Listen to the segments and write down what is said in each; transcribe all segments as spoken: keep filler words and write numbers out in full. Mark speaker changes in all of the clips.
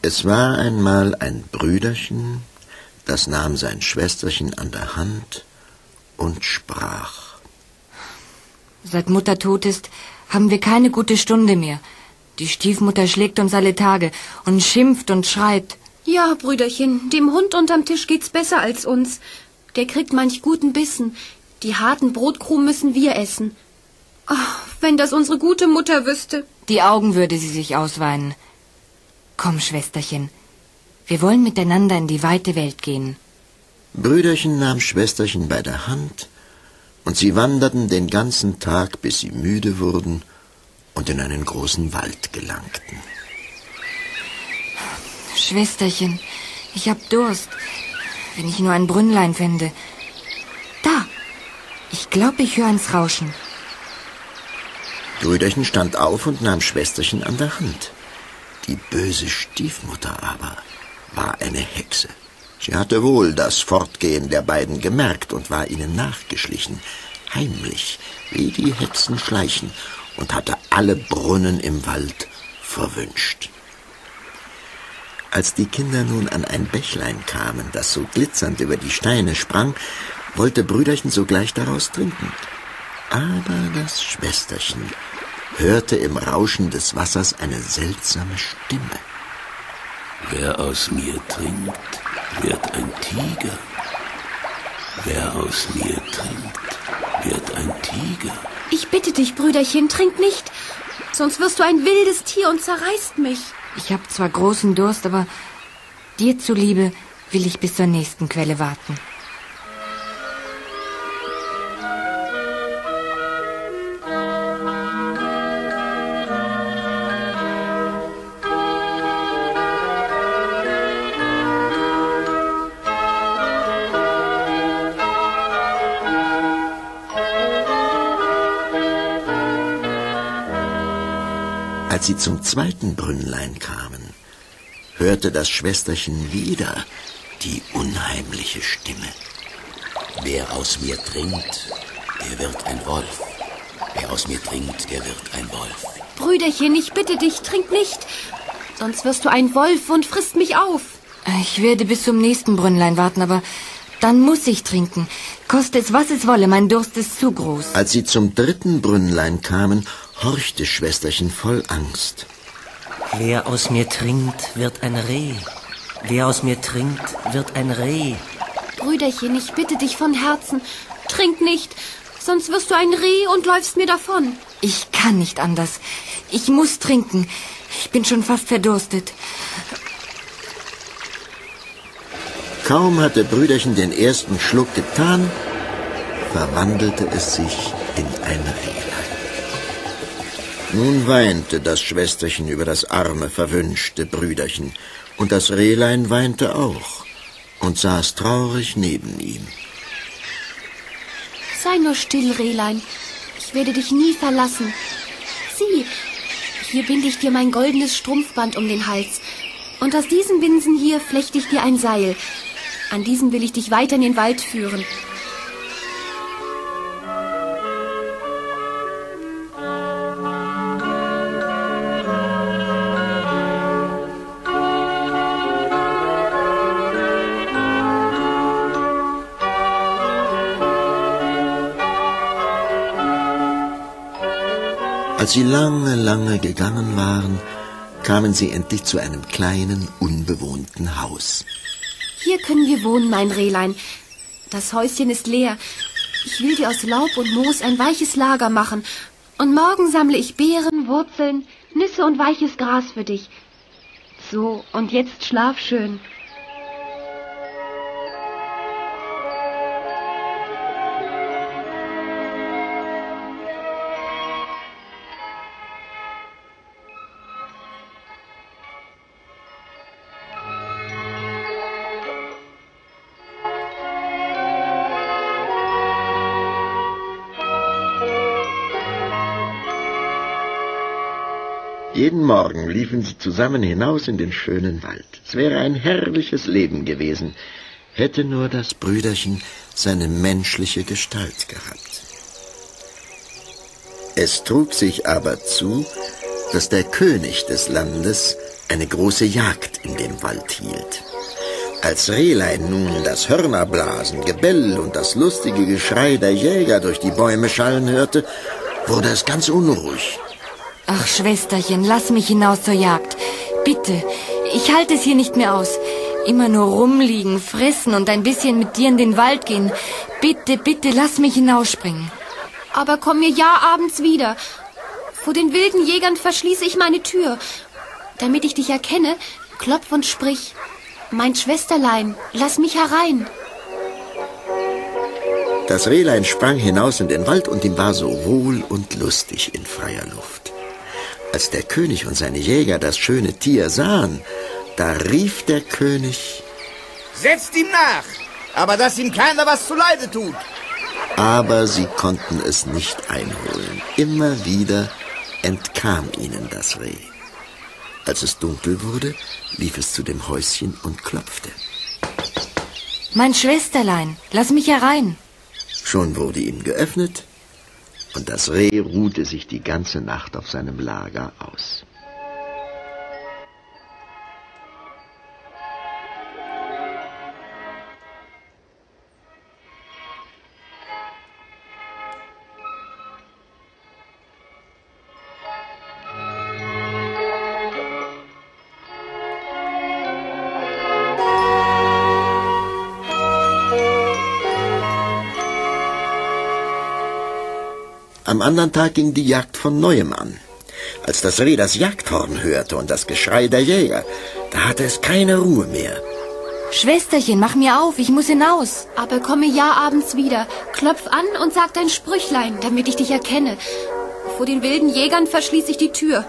Speaker 1: Es war einmal ein Brüderchen, das nahm sein Schwesterchen an der Hand und sprach:
Speaker 2: Seit Mutter tot ist, haben wir keine gute Stunde mehr. Die Stiefmutter schlägt uns alle Tage und schimpft und schreit.
Speaker 3: Ja, Brüderchen, dem Hund unterm Tisch geht's besser als uns. Der kriegt manch guten Bissen. Die harten Brotkrumen müssen wir essen. Ach, wenn das unsere gute Mutter wüsste.
Speaker 2: Die Augen würde sie sich ausweinen. Komm, Schwesterchen, wir wollen miteinander in die weite Welt gehen.
Speaker 1: Brüderchen nahm Schwesterchen bei der Hand, und sie wanderten den ganzen Tag, bis sie müde wurden und in einen großen Wald gelangten.
Speaker 2: Schwesterchen, ich hab Durst. Wenn ich nur ein Brünnlein fände. Da, ich glaube, ich höre eins rauschen.
Speaker 1: Brüderchen stand auf und nahm Schwesterchen an der Hand. Die böse Stiefmutter aber war eine Hexe. Sie hatte wohl das Fortgehen der beiden gemerkt und war ihnen nachgeschlichen, heimlich, wie die Hexen schleichen, und hatte alle Brunnen im Wald verwünscht. Als die Kinder nun an ein Bächlein kamen, das so glitzernd über die Steine sprang, wollte Brüderchen sogleich daraus trinken. Aber das Schwesterchen hörte im Rauschen des Wassers eine seltsame Stimme.
Speaker 4: Wer aus mir trinkt, wird ein Tiger. Wer aus mir trinkt, wird ein Tiger.
Speaker 3: Ich bitte dich, Brüderchen, trink nicht, sonst wirst du ein wildes Tier und zerreißt mich.
Speaker 2: Ich habe zwar großen Durst, aber dir zuliebe will ich bis zur nächsten Quelle warten.
Speaker 1: Als sie zum zweiten Brünnlein kamen, hörte das Schwesterchen wieder die unheimliche Stimme.
Speaker 4: Wer aus mir trinkt, der wird ein Wolf. Wer aus mir trinkt, der wird ein Wolf.
Speaker 3: Brüderchen, ich bitte dich, trink nicht, sonst wirst du ein Wolf und frisst mich auf.
Speaker 2: Ich werde bis zum nächsten Brünnlein warten, aber dann muss ich trinken. Koste es, was es wolle, mein Durst ist zu groß.
Speaker 1: Als sie zum dritten Brünnlein kamen, horchte Schwesterchen voll Angst.
Speaker 5: Wer aus mir trinkt, wird ein Reh. Wer aus mir trinkt, wird ein Reh.
Speaker 3: Brüderchen, ich bitte dich von Herzen, trink nicht, sonst wirst du ein Reh und läufst mir davon.
Speaker 2: Ich kann nicht anders. Ich muss trinken. Ich bin schon fast verdurstet.
Speaker 1: Kaum hatte Brüderchen den ersten Schluck getan, verwandelte es sich in ein Rehlein. Nun weinte das Schwesterchen über das arme, verwünschte Brüderchen, und das Rehlein weinte auch und saß traurig neben ihm.
Speaker 3: Sei nur still, Rehlein, ich werde dich nie verlassen. Sieh, hier binde ich dir mein goldenes Strumpfband um den Hals, und aus diesen Binsen hier flechte ich dir ein Seil. An diesem will ich dich weiter in den Wald führen.
Speaker 1: Als sie lange, lange gegangen waren, kamen sie endlich zu einem kleinen, unbewohnten Haus.
Speaker 3: Hier können wir wohnen, mein Rehlein. Das Häuschen ist leer. Ich will dir aus Laub und Moos ein weiches Lager machen. Und morgen sammle ich Beeren, Wurzeln, Nüsse und weiches Gras für dich. So, und jetzt schlaf schön.
Speaker 1: Jeden Morgen liefen sie zusammen hinaus in den schönen Wald. Es wäre ein herrliches Leben gewesen, hätte nur das Brüderchen seine menschliche Gestalt gehabt. Es trug sich aber zu, dass der König des Landes eine große Jagd in dem Wald hielt. Als Rehlein nun das Hörnerblasen, Gebell und das lustige Geschrei der Jäger durch die Bäume schallen hörte, wurde es ganz unruhig.
Speaker 2: Ach, Schwesterchen, lass mich hinaus zur Jagd. Bitte, ich halte es hier nicht mehr aus. Immer nur rumliegen, fressen und ein bisschen mit dir in den Wald gehen. Bitte, bitte, lass mich hinausspringen.
Speaker 3: Aber komm mir ja abends wieder. Vor den wilden Jägern verschließe ich meine Tür. Damit ich dich erkenne, klopf und sprich. Mein Schwesterlein, lass mich herein.
Speaker 1: Das Rehlein sprang hinaus in den Wald und ihm war so wohl und lustig in freier Luft. Als der König und seine Jäger das schöne Tier sahen, da rief der König:
Speaker 6: Setzt ihm nach, aber dass ihm keiner was zuleide tut.
Speaker 1: Aber sie konnten es nicht einholen. Immer wieder entkam ihnen das Reh. Als es dunkel wurde, lief es zu dem Häuschen und klopfte.
Speaker 2: Mein Schwesterlein, lass mich herein.
Speaker 1: Schon wurde ihm geöffnet und das Reh ruhte sich die ganze Nacht auf seinem Lager aus. Am anderen Tag ging die Jagd von neuem an. Als das Reh das Jagdhorn hörte und das Geschrei der Jäger, da hatte es keine Ruhe mehr.
Speaker 2: Schwesterchen, mach mir auf, ich muss hinaus.
Speaker 3: Aber komme ja abends wieder. Klopf an und sag dein Sprüchlein, damit ich dich erkenne. Vor den wilden Jägern verschließe ich die Tür.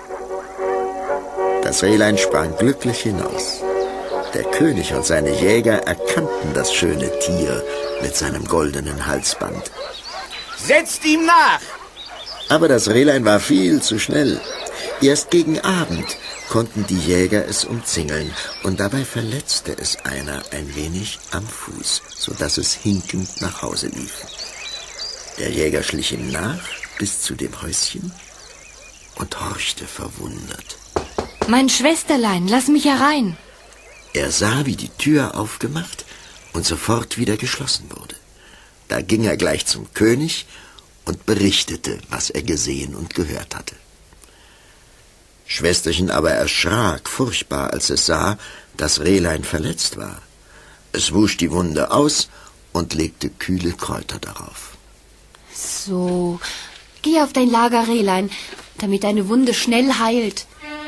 Speaker 1: Das Rehlein sprang glücklich hinaus. Der König und seine Jäger erkannten das schöne Tier mit seinem goldenen Halsband.
Speaker 6: Setzt ihm nach!
Speaker 1: Aber das Rehlein war viel zu schnell. Erst gegen Abend konnten die Jäger es umzingeln, und dabei verletzte es einer ein wenig am Fuß, sodass es hinkend nach Hause lief. Der Jäger schlich ihm nach bis zu dem Häuschen und horchte verwundert.
Speaker 2: Mein Schwesterlein, lass mich herein.
Speaker 1: Er sah, wie die Tür aufgemacht und sofort wieder geschlossen wurde. Da ging er gleich zum König und berichtete, was er gesehen und gehört hatte. Schwesterchen aber erschrak furchtbar, als es sah, dass Rehlein verletzt war. Es wusch die Wunde aus und legte kühle Kräuter darauf.
Speaker 3: So, geh auf dein Lager, Rehlein, damit deine Wunde schnell heilt.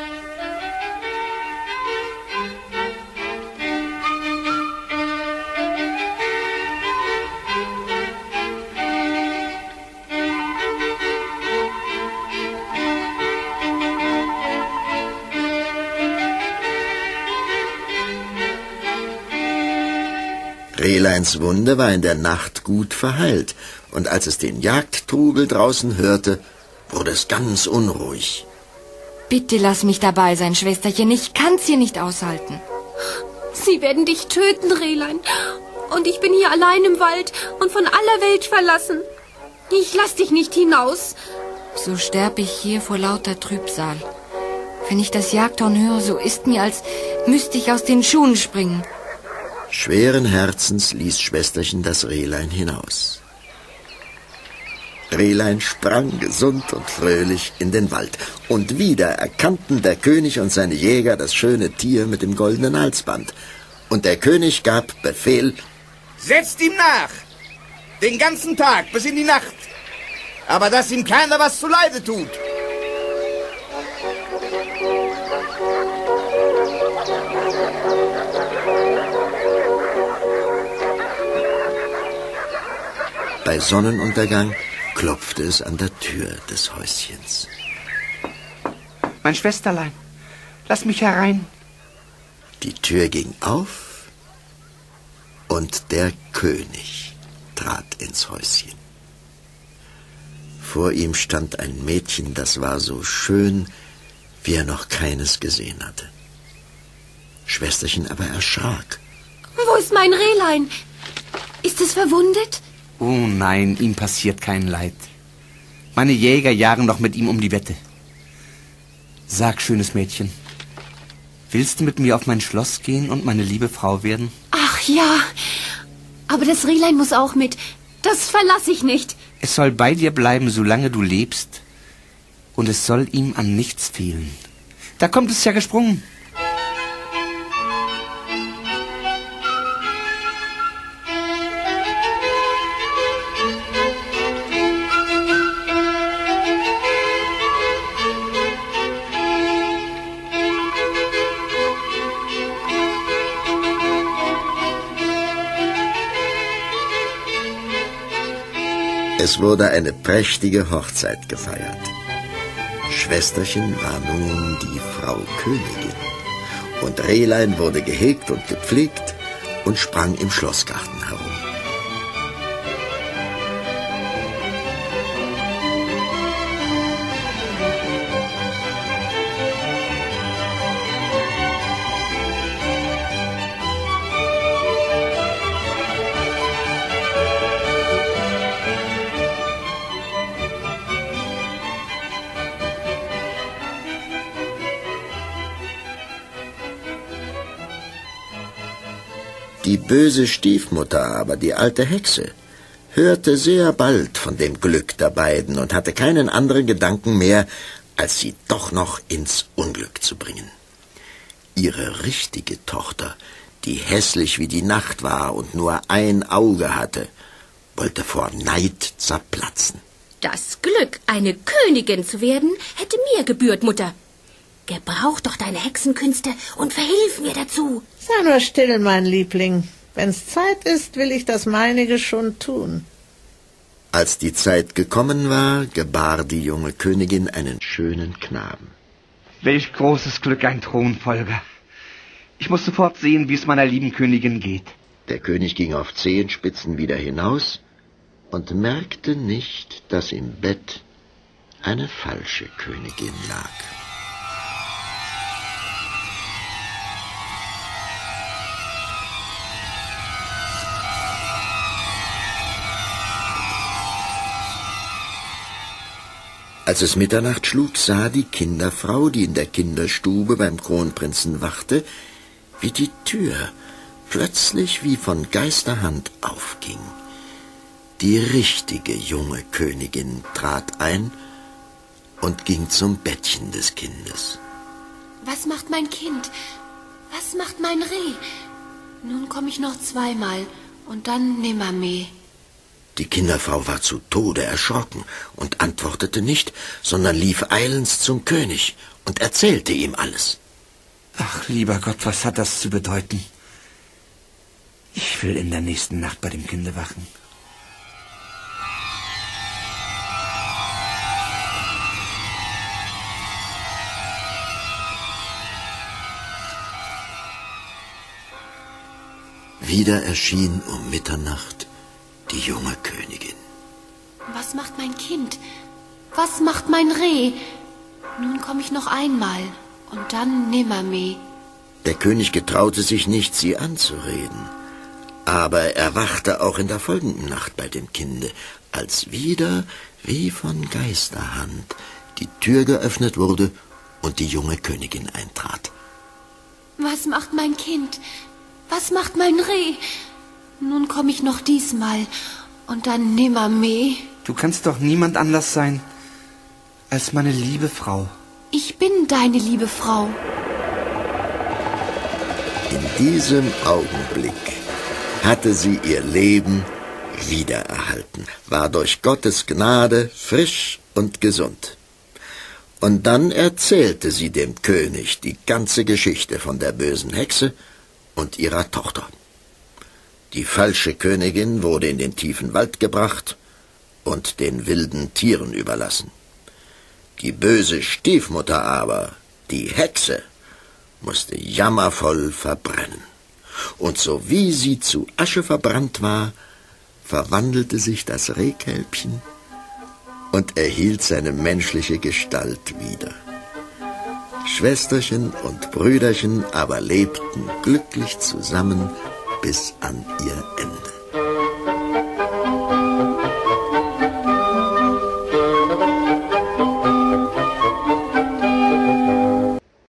Speaker 1: Rehleins Wunde war in der Nacht gut verheilt, und als es den Jagdtrubel draußen hörte, wurde es ganz unruhig.
Speaker 2: Bitte lass mich dabei sein, Schwesterchen, ich kann's hier nicht aushalten.
Speaker 3: Sie werden dich töten, Rehlein. Und ich bin hier allein im Wald und von aller Welt verlassen. Ich lass dich nicht hinaus.
Speaker 2: So sterb ich hier vor lauter Trübsal. Wenn ich das Jagdhorn höre, so ist mir, als müsste ich aus den Schuhen springen.
Speaker 1: Schweren Herzens ließ Schwesterchen das Rehlein hinaus. Rehlein sprang gesund und fröhlich in den Wald. Und wieder erkannten der König und seine Jäger das schöne Tier mit dem goldenen Halsband. Und der König gab Befehl:
Speaker 6: Setzt ihm nach! Den ganzen Tag bis in die Nacht! Aber dass ihm keiner was zuleide tut!
Speaker 1: Bei Sonnenuntergang klopfte es an der Tür des Häuschens.
Speaker 7: Mein Schwesterlein, lass mich herein.
Speaker 1: Die Tür ging auf und der König trat ins Häuschen. Vor ihm stand ein Mädchen, das war so schön, wie er noch keines gesehen hatte. Schwesterchen aber erschrak.
Speaker 3: Wo ist mein Rehlein? Ist es verwundet?
Speaker 7: Oh nein, ihm passiert kein Leid. Meine Jäger jagen noch mit ihm um die Wette. Sag, schönes Mädchen, Willst du mit mir auf mein Schloss gehen und meine liebe Frau werden?
Speaker 3: Ach ja, aber das Rehlein muss auch mit. Das verlasse ich nicht.
Speaker 7: Es soll bei dir bleiben, solange du lebst. Und es soll ihm an nichts fehlen. Da kommt es ja gesprungen.
Speaker 1: Es wurde eine prächtige Hochzeit gefeiert. Schwesterchen war nun die Frau Königin. Und Rehlein wurde gehegt und gepflegt und sprang im Schlossgarten herum. Die böse Stiefmutter aber, die alte Hexe, hörte sehr bald von dem Glück der beiden und hatte keinen anderen Gedanken mehr, als sie doch noch ins Unglück zu bringen. Ihre richtige Tochter, die hässlich wie die Nacht war und nur ein Auge hatte, wollte vor Neid zerplatzen.
Speaker 8: Das Glück, eine Königin zu werden, hätte mir gebührt, Mutter. Gebrauch doch deine Hexenkünste und verhilf mir dazu.
Speaker 9: Sei nur still, mein Liebling. Wenn's Zeit ist, will ich das meinige schon tun.
Speaker 1: Als die Zeit gekommen war, gebar die junge Königin einen schönen Knaben.
Speaker 7: Welch großes Glück, ein Thronfolger. Ich muss sofort sehen, wie es meiner lieben Königin geht.
Speaker 1: Der König ging auf Zehenspitzen wieder hinaus und merkte nicht, dass im Bett eine falsche Königin lag. Als es Mitternacht schlug, sah die Kinderfrau, die in der Kinderstube beim Kronprinzen wachte, wie die Tür plötzlich wie von Geisterhand aufging. Die richtige junge Königin trat ein und ging zum Bettchen des Kindes.
Speaker 3: Was macht mein Kind? Was macht mein Reh? Nun komme ich noch zweimal und dann nimmermehr.
Speaker 1: Die Kinderfrau war zu Tode erschrocken und antwortete nicht, sondern lief eilends zum König und erzählte ihm alles.
Speaker 7: Ach, lieber Gott, was hat das zu bedeuten? Ich will in der nächsten Nacht bei dem Kinde wachen.
Speaker 1: Wieder erschien um Mitternacht die junge Königin.
Speaker 3: Was macht mein Kind? Was macht mein Reh? Nun komme ich noch einmal und dann nimmermehr.
Speaker 1: Der König getraute sich nicht, sie anzureden. Aber er wachte auch in der folgenden Nacht bei dem Kinde, als wieder, wie von Geisterhand, die Tür geöffnet wurde und die junge Königin eintrat.
Speaker 3: Was macht mein Kind? Was macht mein Reh? Nun komme ich noch diesmal und dann nimmermehr.
Speaker 7: Du kannst doch niemand anders sein als meine liebe Frau.
Speaker 3: Ich bin deine liebe Frau.
Speaker 1: In diesem Augenblick hatte sie ihr Leben wiedererhalten, war durch Gottes Gnade frisch und gesund. Und dann erzählte sie dem König die ganze Geschichte von der bösen Hexe und ihrer Tochter. Die falsche Königin wurde in den tiefen Wald gebracht und den wilden Tieren überlassen. Die böse Stiefmutter aber, die Hexe, musste jammervoll verbrennen. Und so wie sie zu Asche verbrannt war, verwandelte sich das Rehkälbchen und erhielt seine menschliche Gestalt wieder. Schwesterchen und Brüderchen aber lebten glücklich zusammen bis an ihr Ende.